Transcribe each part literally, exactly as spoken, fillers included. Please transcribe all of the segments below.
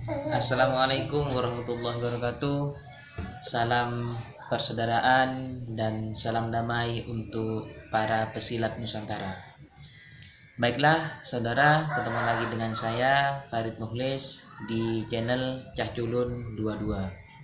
Assalamualaikum warahmatullahi wabarakatuh. Salam persaudaraan dan salam damai untuk para pesilat Nusantara. Baiklah saudara, ketemu lagi dengan saya Farid Mukhlis di channel Cah Culun dua puluh dua.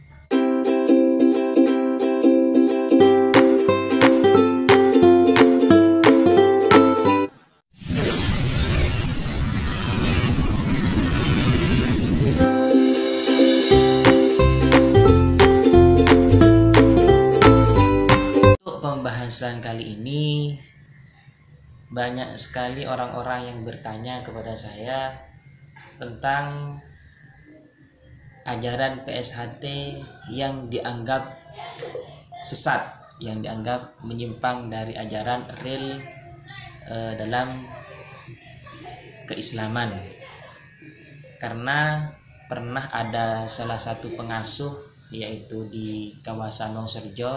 Pembahasan kali ini banyak sekali orang-orang yang bertanya kepada saya tentang ajaran P S H T yang dianggap sesat, yang dianggap menyimpang dari ajaran real eh, dalam keislaman. Karena pernah ada salah satu pengasuh, yaitu di kawasan Wonosorejo,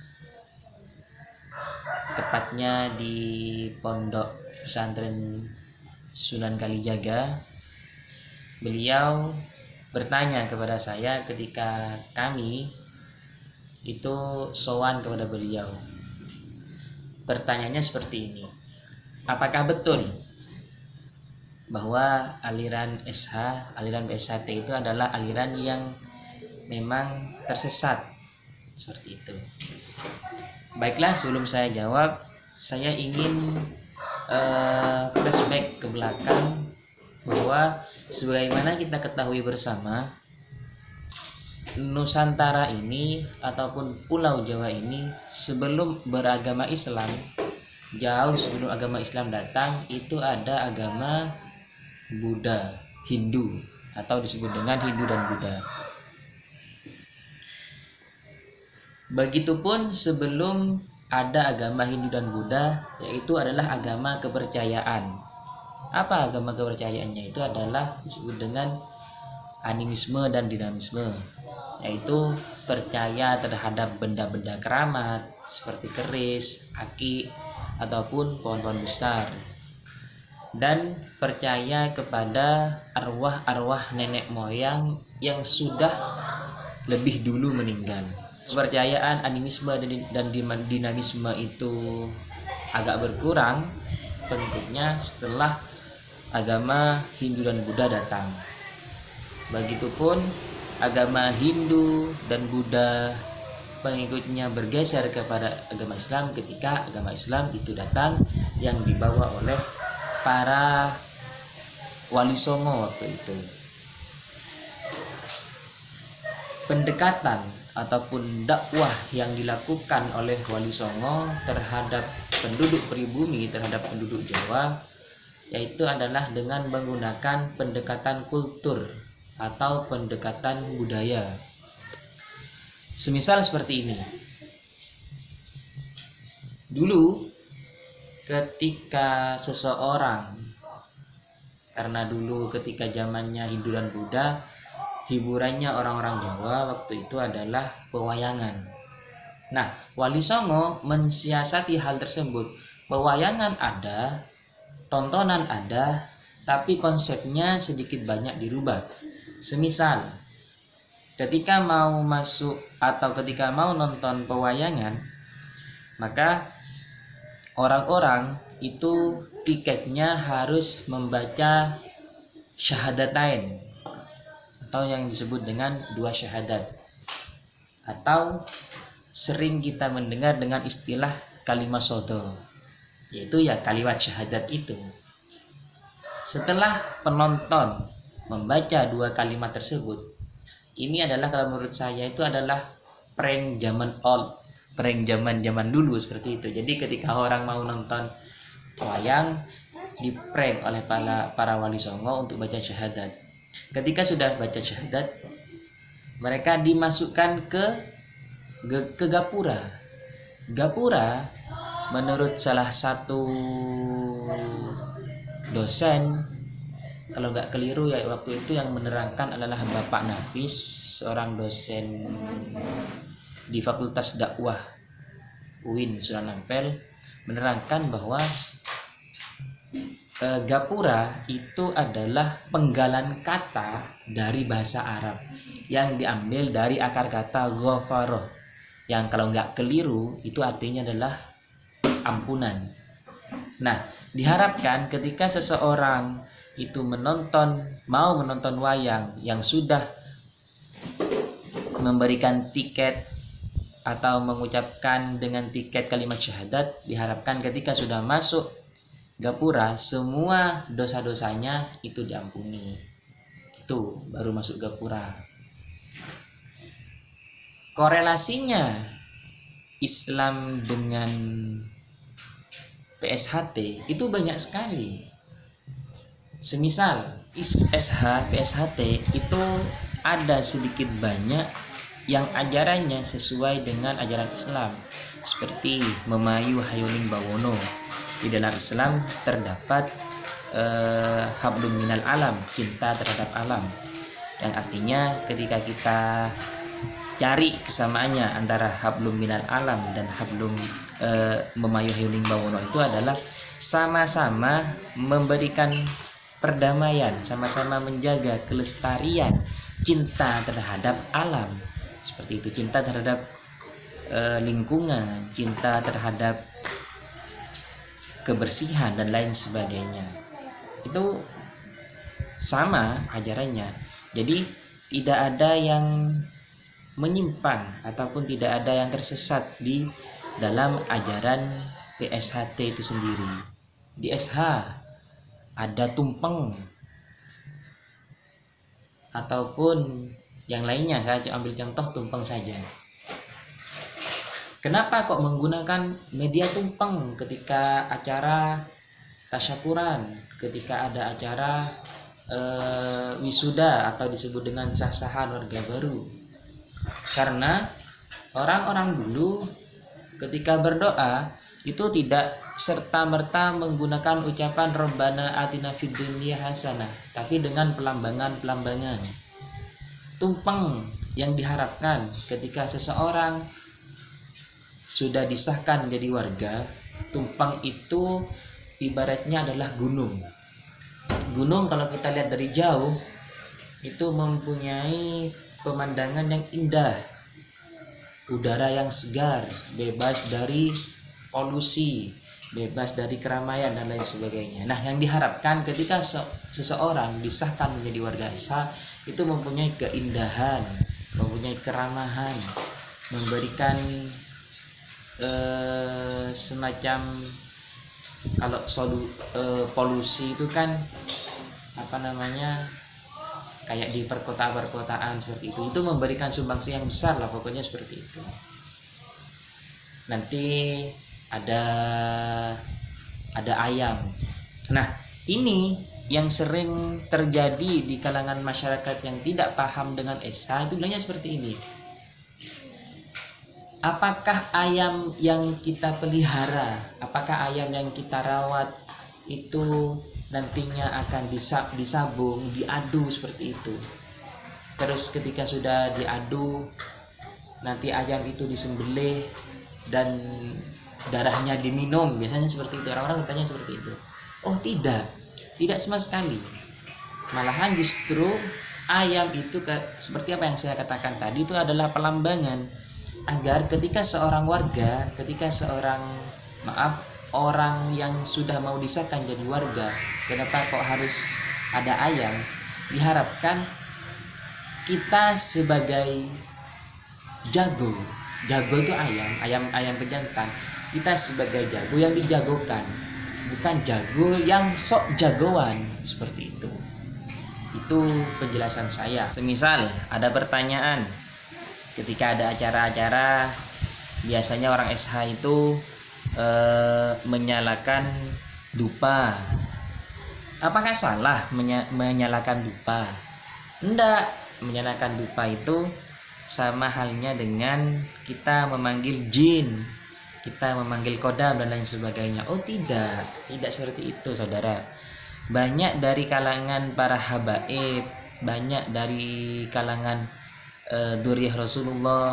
tepatnya di Pondok Pesantren Sunan Kalijaga. Beliau bertanya kepada saya ketika kami itu sowan kepada beliau. Pertanyaannya seperti ini: apakah betul bahwa aliran S H, aliran P S H T itu adalah aliran yang memang tersesat? Seperti itu. Baiklah, sebelum saya jawab, saya ingin uh, flashback ke belakang bahwa sebagaimana kita ketahui bersama, Nusantara ini ataupun Pulau Jawa ini sebelum beragama Islam, jauh sebelum agama Islam datang, itu ada agama Buddha, Hindu, atau disebut dengan Hindu dan Buddha. Begitupun sebelum ada agama Hindu dan Buddha, yaitu adalah agama kepercayaan. Apa agama kepercayaannya? Itu adalah disebut dengan animisme dan dinamisme, yaitu percaya terhadap benda-benda keramat seperti keris, aki, ataupun pohon-pohon besar, dan percaya kepada arwah-arwah nenek moyang yang sudah lebih dulu meninggal. Kepercayaan animisme dan dinamisme itu agak berkurang bentuknya setelah agama Hindu dan Buddha datang. Begitupun agama Hindu dan Buddha pengikutnya bergeser kepada agama Islam ketika agama Islam itu datang, yang dibawa oleh para wali songo waktu itu. Pendekatan ataupun dakwah yang dilakukan oleh Wali Songo terhadap penduduk pribumi, terhadap penduduk Jawa, yaitu adalah dengan menggunakan pendekatan kultur atau pendekatan budaya. Semisal seperti ini. Dulu ketika seseorang, karena dulu ketika zamannya Hindu dan Buddha, hiburannya orang-orang Jawa waktu itu adalah pewayangan. Nah, Wali Songo mensiasati hal tersebut. Pewayangan ada, tontonan ada, tapi konsepnya sedikit banyak dirubah. Semisal, ketika mau masuk atau ketika mau nonton pewayangan, maka orang-orang itu tiketnya harus membaca syahadatain, atau yang disebut dengan dua syahadat, atau sering kita mendengar dengan istilah kalimat sodo, yaitu ya kalimat syahadat itu. Setelah penonton membaca dua kalimat tersebut, ini adalah, kalau menurut saya itu adalah prank zaman old, prank zaman zaman dulu seperti itu. Jadi ketika orang mau nonton wayang, di prank oleh para para wali songo untuk baca syahadat. Ketika sudah baca syahadat, mereka dimasukkan ke ke gapura. Gapura menurut salah satu dosen, kalau nggak keliru ya waktu itu yang menerangkan adalah Bapak Nafis, seorang dosen di Fakultas Dakwah U I N Sunan Ampel, menerangkan bahwa e, gapura itu adalah penggalan kata dari bahasa Arab yang diambil dari akar kata ghafara, yang kalau nggak keliru itu artinya adalah ampunan. Nah, diharapkan ketika seseorang itu menonton, mau menonton wayang yang sudah memberikan tiket atau mengucapkan dengan tiket kalimat syahadat, diharapkan ketika sudah masuk gapura semua dosa-dosanya itu diampuni. Itu baru masuk gapura. Korelasinya Islam dengan P S H T itu banyak sekali. Semisal S H, P S H T itu ada sedikit banyak yang ajarannya sesuai dengan ajaran Islam, seperti memayu hayuning bawono. Di dalam Islam terdapat eh, hablum minal alam, cinta terhadap alam, yang artinya ketika kita cari kesamaannya antara hablum minal alam dan hablum eh, memayu hayuning bawono itu adalah sama-sama memberikan perdamaian, sama-sama menjaga kelestarian, cinta terhadap alam. Seperti itu, cinta terhadap e, lingkungan, cinta terhadap kebersihan dan lain sebagainya. Itu sama ajarannya. Jadi tidak ada yang menyimpang ataupun tidak ada yang tersesat di dalam ajaran P S H T itu sendiri. Di S H ada tumpeng ataupun yang lainnya, saya ambil contoh tumpeng saja. Kenapa kok menggunakan media tumpeng ketika acara tasyakuran, ketika ada acara e, wisuda atau disebut dengan sah-sahan warga baru? Karena orang-orang dulu ketika berdoa itu tidak serta-merta menggunakan ucapan Rabbana atina fid dunya hasanah, tapi dengan pelambangan-pelambangan. Tumpeng yang diharapkan ketika seseorang sudah disahkan menjadi warga, tumpeng itu ibaratnya adalah gunung. Gunung kalau kita lihat dari jauh itu mempunyai pemandangan yang indah, udara yang segar, bebas dari polusi, bebas dari keramaian dan lain sebagainya. Nah, yang diharapkan ketika seseorang disahkan menjadi warga S H itu mempunyai keindahan, mempunyai keramahan, memberikan eh, semacam, kalau solu, eh, polusi itu kan apa namanya, kayak di perkota-perkotaan seperti itu, itu memberikan sumbangsi yang besar lah, pokoknya seperti itu. Nanti ada ada ayam. Nah, ini yang sering terjadi di kalangan masyarakat yang tidak paham dengan S H itu bilangnya seperti ini. Apakah ayam yang kita pelihara, apakah ayam yang kita rawat itu nantinya akan disab, disabung, diadu seperti itu? Terus ketika sudah diadu, nanti ayam itu disembelih dan darahnya diminum, biasanya seperti itu. Orang-orang bertanya seperti itu. Oh tidak, tidak sama sekali. Malahan justru ayam itu ke, seperti apa yang saya katakan tadi, itu adalah pelambangan agar ketika seorang warga, ketika seorang maaf orang yang sudah mau disahkan jadi warga, kenapa kok harus ada ayam? Diharapkan kita sebagai jago, jago itu ayam, ayam ayam pejantan. Kita sebagai jago yang dijagokan, bukan jago yang sok jagoan, seperti itu. Itu penjelasan saya. Semisal ada pertanyaan ketika ada acara-acara, biasanya orang S H itu e, menyalakan dupa. Apakah salah menya, menyalakan dupa? Enggak, menyalakan dupa itu sama halnya dengan kita memanggil jin, kita memanggil kodam dan lain sebagainya. Oh tidak, tidak seperti itu saudara. Banyak dari kalangan para habaib, banyak dari kalangan uh, dzurriyyah Rasulullah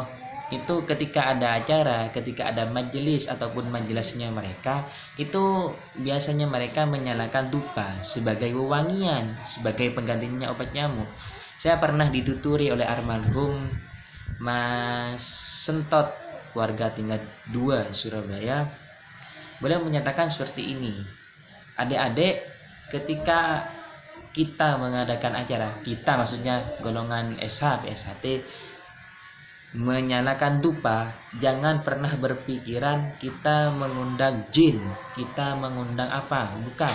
itu ketika ada acara, ketika ada majelis ataupun majelisnya mereka, itu biasanya mereka menyalakan dupa sebagai wewangian, sebagai penggantinya obat nyamuk. Saya pernah dituturi oleh almarhum Mas Sentot, warga tingkat dua Surabaya. Beliau menyatakan seperti ini, adik-adik, ketika kita mengadakan acara, kita maksudnya golongan S H, P S H T, menyalakan dupa, jangan pernah berpikiran kita mengundang jin, kita mengundang apa, bukan.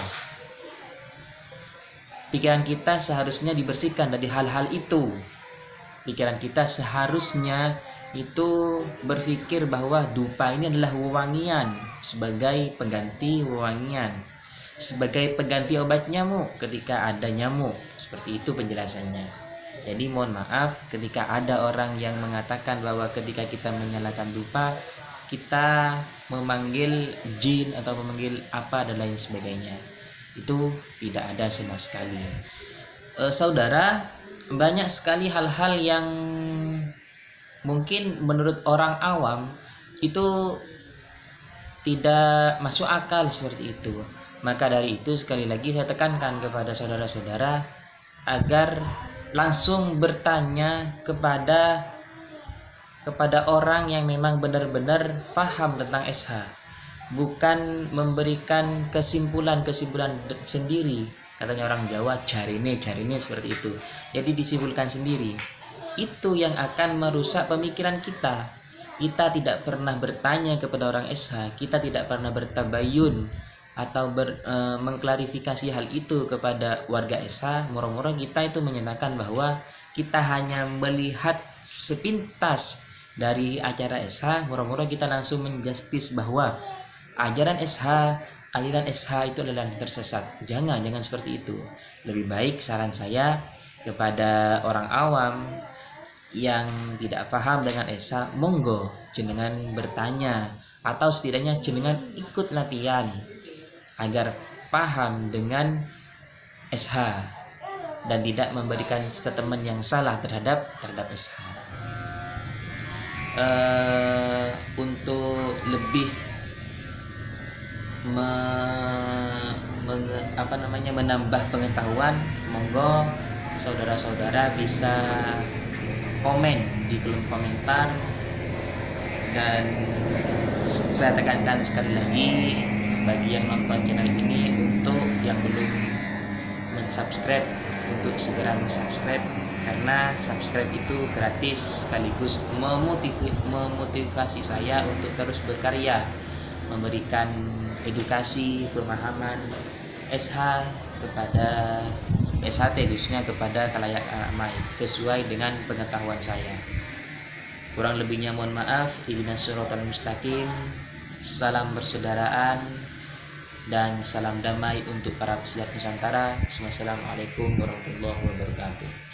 Pikiran kita seharusnya dibersihkan dari hal-hal itu. Pikiran kita seharusnya itu berpikir bahwa dupa ini adalah wewangian, sebagai pengganti wewangian, sebagai pengganti obat nyamuk ketika ada nyamuk. Seperti itu penjelasannya. Jadi mohon maaf ketika ada orang yang mengatakan bahwa ketika kita menyalakan dupa kita memanggil jin atau memanggil apa dan lain sebagainya. Itu tidak ada sama sekali. E, saudara, banyak sekali hal-hal yang mungkin menurut orang awam itu tidak masuk akal seperti itu. Maka dari itu sekali lagi saya tekankan kepada saudara-saudara agar langsung bertanya kepada kepada orang yang memang benar-benar paham tentang S H, bukan memberikan kesimpulan-kesimpulan sendiri. Katanya orang Jawa, jarine jarine seperti itu. Jadi disimpulkan sendiri. Itu yang akan merusak pemikiran kita. Kita tidak pernah bertanya kepada orang S H, kita tidak pernah bertabayun atau ber, e, mengklarifikasi hal itu kepada warga S H. Murah-murah kita itu menyatakan bahwa kita hanya melihat sepintas dari acara S H, murah-murah kita langsung menjustis bahwa ajaran S H, aliran S H itu adalah tersesat. Jangan, jangan seperti itu. Lebih baik saran saya kepada orang awam yang tidak paham dengan S H, monggo jenengan bertanya atau setidaknya jenengan ikut latihan agar paham dengan S H dan tidak memberikan statement yang salah terhadap terhadap S H. Uh, untuk lebih me, menge, apa namanya menambah pengetahuan, monggo saudara-saudara bisa komen di kolom komentar. Dan saya tekankan sekali lagi bagi yang nonton channel ini, untuk yang belum mensubscribe untuk segera mensubscribe, karena subscribe itu gratis sekaligus memotivasi, memotivasi saya untuk terus berkarya, memberikan edukasi pemahaman S H kepada S H T, khususnya kepada khalayak ramai sesuai dengan pengetahuan saya. Kurang lebihnya mohon maaf. Ihdinas shiratal mustaqim. Salam persaudaraan dan salam damai untuk para pesilat Nusantara. Wassalamualaikum warahmatullahi wabarakatuh.